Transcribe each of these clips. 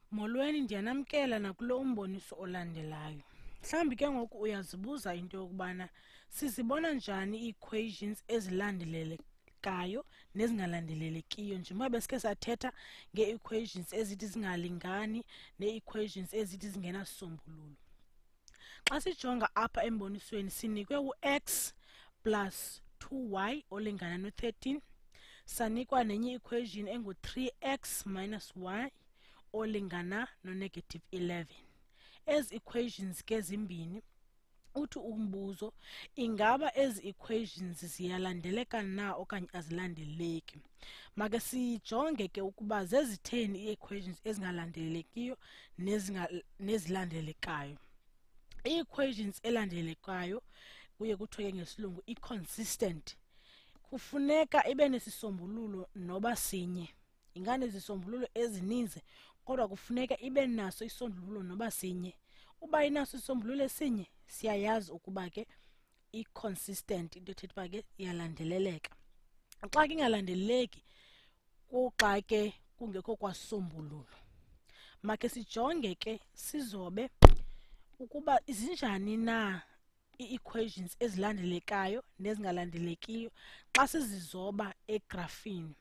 Molweni, ndiyanamkela nakulo umboniso olandelayo. Mhlawumbi ke ngoku uyazibuza into yokubana sizibona njani ii-equations ezilandelelekayo nezingalandelelekiyo, njengoba besike sathetha ngee-equations ezithi zingalingani nee-equations ezithi zingenasisombululo. Xa sijonga apha embonisweni sinikwe u-x plus 2y olingana no-13, sanikwa nenye equation engu-3x minus y olingana no-negative 11. Ezi equations ke zimbini, uthi umbuzo, ingaba ezi equations ziyalandeleka na okanye azilandeleki? Make sijonge ke ukuba zezitheni ii-equations ezingalandelelekiyo nezilandelekayo. Ii-equations elandelekayo kuye kuthiwe ngesilungu i-consistent. Kufuneka ibe nesisombululo noba sinye. Inganezisombululo ezininzi, kodwa kufuneka ibe naso isombululo noba sinye. Uba inaso isombululo esinye, siyayazi ukuba ke i-consistent, into ethetha uba ke iyalandeleleka. Xa ke ingalandeleleki, kuxa ke kungekho kwasisombululo. Make sijonge ke sizobe ukuba zinjani na ii-equations ezilandelekayo nezingalandelekiyo xa sizizoba egrafini.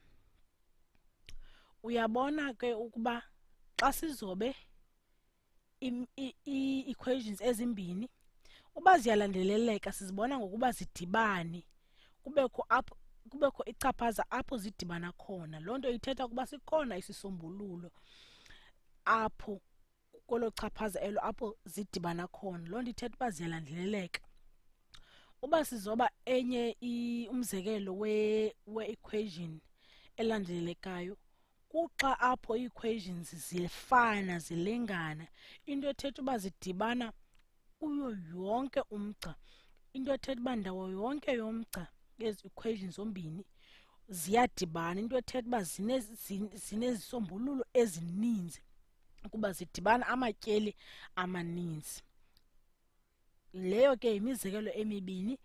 Uyabona ke ukuba xa sizobe ii-equations ezimbini, uba ziyalandeleleka sizibona ngokuba zidibane, kubekho ichaphaza apho zidibana khona. Loo nto ithetha ukuba sikhona isisombululo apho kwelo chaphaza elo apho zidibana khona. Loo nto ithetha uba ziyalandeleleka. Uba sizoba enye umzekelo we-equation elandelelekayo, kuxa apho ii-equations zifana zilingana, into ethetha uba zidibana kuyo yonke umgca. Into ethetha uba ndawo yonke yomgca ezi equations zombini ziyadibana, into ethetha uba zinezisombululo ezininzi ukuba zidibana amatyeli amaninzi. Leyo ke yimizekelo emibini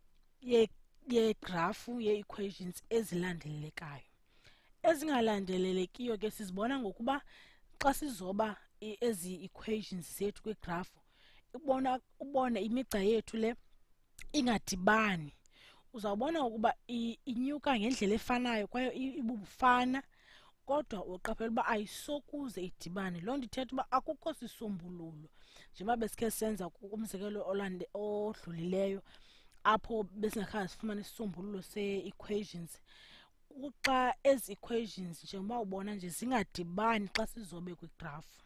yegrafu yee-equations ezilandelelekayo. Ezingalandelelekiyo ke sizibona ngokuba xa sizoba ezi equations zethu kwigrafu, ubone imigca yethu le ingadibani. Uzawubona ukuba inyuka ngendlela efanayo kwaye ibubufana, kodwa uqaphela uba ayisokuze idibane. Loo nto ithetha uba akukho sisombululo, njengoba besikhe senza kumzekelo odlulileyo apho besingakhange sifumane isisombululo see-equations. Kuxa ezi equations njengoba ubona nje zingadibani xa sizobe kwigrafu.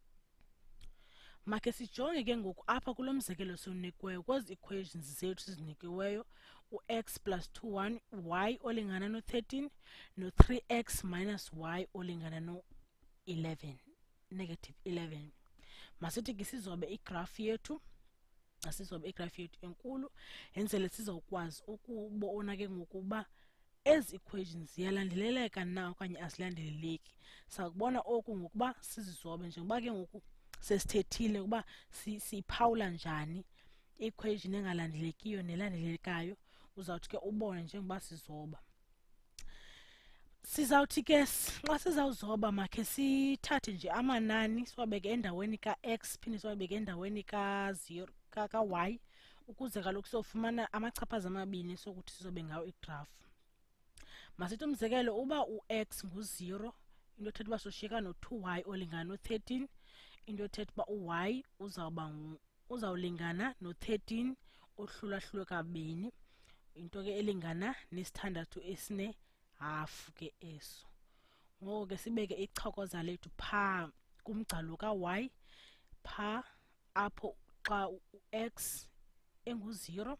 Make sijonge ke ngoku apha kulo mzekelo siwunikiweyo kwezi equations zethu sizinikiweyo, u-x plus 2y olingana no-13 no-3x minus y olingana no-11, negative 11. Masithi ke sizobe igrafu yethu, enkulu, yenzele sizawukwazi ukubona ke ngokuba ezi equations ziyalandeleleka na okanye azilandeleleki. Sakubona oku ngokuba sizizobe, njengoba ke ngoku sesithethile ukuba siyiphawula njani i-equation engalandelekiyo nelandelelekayo, uzawuthi ke ubone njengoba sizoba. Sizawuthi ke xa sizawuzoba makhe sithathe nje amanani siwabeke endaweni ka-x phinde siwabeke endaweni ka-y, ukuze kaloku siyofumana amachaphaza amabini sokuthi sizobe ngawo igrafu. Masithi umzekelo uba u-x ngu-0, into ethetha uba soshiyeka no-2y olingana no-13, into ethetha uba u-y uzawulingana no-13 ohlulahlulwe kabini, into ke elingana nesithandathu esine-half ke eso. Ngoko ke sibeke ichokoza lethu phaa kumgca lo ka-y, phaa apho xa u-x engu-0,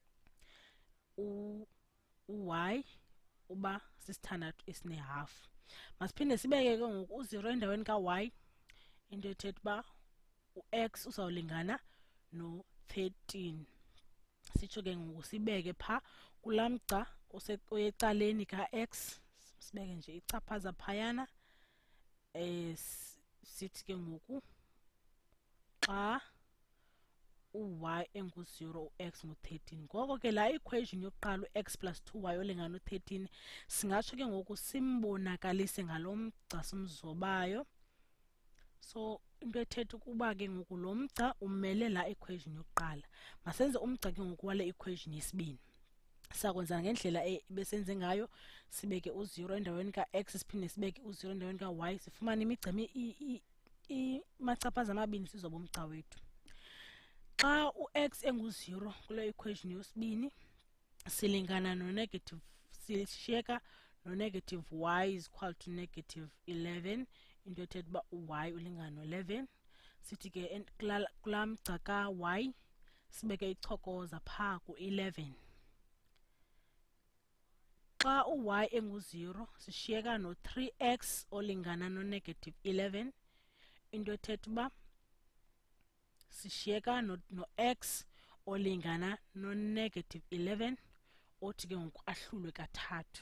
u-y uba sisithandathu esine-half. Masiphinde sibeke ke ngoku u-0 endaweni ka-y, into ethetha uba u-x uzawulingana no-13. Sitsho ke ngoku sibeke phaa kulaa mgca oyecaleni ka-x, sibeke nje ichaphaza phayana. Sithi ke ngoku xa u-y engu-0 u-x ngu-13. Ngoko ke laa equation yokuqala u-x plus 2y olingana no-13 singatsho ke ngoku simbonakalise ngalo mgca simzobayo. So into ethetha ukuba ke ngoku lo mgca umele la equation yokuqala. Masenze umgca ke ngoku wale equation yesibini. Sakwenza ngendlela besenze ngayo, sibeke u0 endaweni ka-x siphinde sibeke u0 endaweni ka-y, sifumane imigca imachaphaza amabini sizoba umgca wethu. Xa u-x engu-0 kule equation yesibini, silingana no-negative, sishiyeka no-negative y is equal to negative 11, into ethetha uba u-y ulingana no-11. Sithi ke kulaa mgca ka-y sibeke ichokoza phaa ku-11. Xa u-y engu-0 sishiyeka no-3x olingana no-negative 11, into ethetha uba sishiyeka no-x olingana no-negative 11, othi ke ngoku ahlulwe kathathu.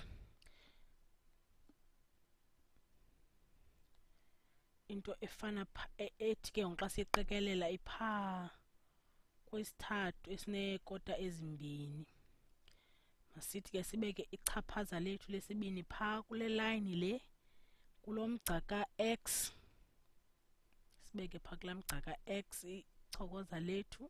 Into efana ethi ke ngoku xa siyiqikelela iphaa kwesithathu esineekota ezimbini. Masithi ke sibeke ichaphaza lethu lesibini phaa kule line le, kulo mgca ka-x, sibeke phaa kulaa mgca ka-x ichokoza lethu.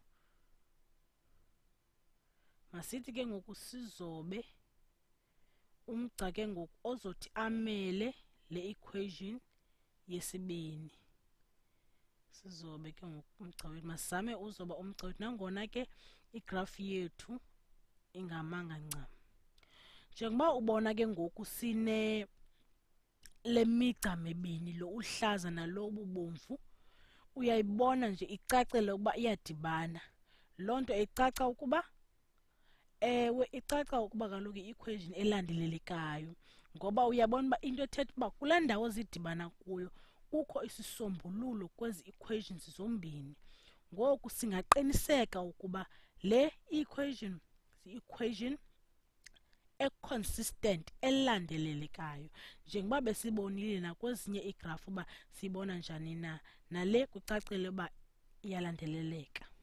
Masithi ke ngoku sizobe umgca ke ngoku ozothi amele le equation yesibini. Sizobe ke ngoku umgca wethu, masizame uzoba umgca wethu nangona ke igraph yethu ingamanga ncam. Njengoba ubona ke ngoku sine le migca mibini, lo uhlaza nalo bubomvu, uyayibona nje icacile ukuba iyadibana. Loo nto icaca ukuba ewe icaca ukuba kaloku i-equation elandelelekayo, ngoba uyabona uba into ethetha uba kule ndawo zidibana kuyo kukho isisombululo kwezi equations zombini. Ngoku singaqiniseka ukuba le equation yi-equation e-consistent, elandelelekayo, njengoba besibonile nakwezinye iigrafu uba sibona njani na, nale kucacile uba iyalandeleleka.